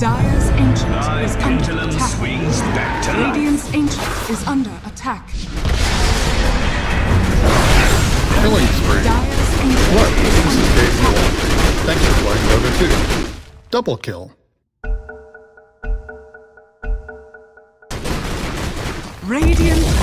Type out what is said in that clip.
Dire's Ancient My is under pendulum attack. swings back to life. Radiant's Ancient is under attack. Killing spree. Dire's Ancient What? is This is under Dave attack. Moore. Thanks for playing Dota 2. Double kill. Radiant